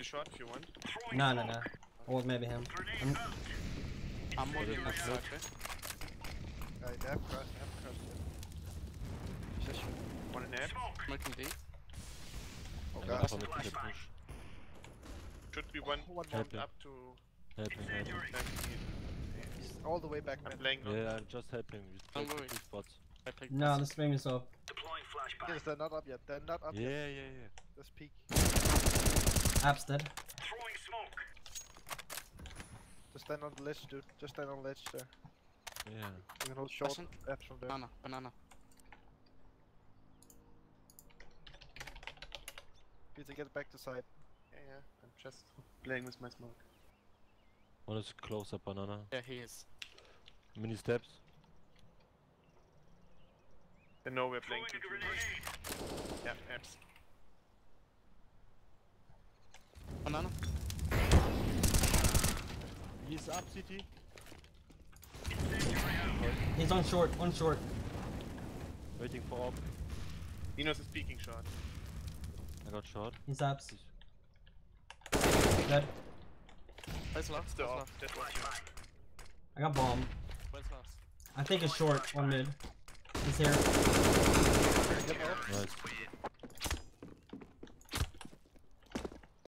you short if you want. No, no, no. Or maybe him. I'm moving next side, okay? They have crossed, Position. One and a half. Smoking deep. Oh I'm god. gonna push. Should be one One Helping. up to Helping. 17. He's all the way back, I'm man. playing long. Yeah, I'm just helping. We Don't take worry. 2 spots. I picked No, the stream is off. Yes, they're not up yet. They're not up yet. Yeah. Let's peek. App's dead. Just stand on the ledge, dude. Just stand on the ledge there. Yeah. You can hold short Listen. apps from there. Banana. Peter, get back to side. Yeah. I'm just playing with my smoke. One is close up, banana. Yeah, he is. Mini steps. They know we're playing 2-2. Yeah, apps. Banana. He's up, CT. He's on short, Waiting for op. Enos is peeking short. I got shot. He's apps. Dead. Where's last? The Where's off. last? That was short. I got bomb. Where's last? I think it's short, one mid. He's here. Nice.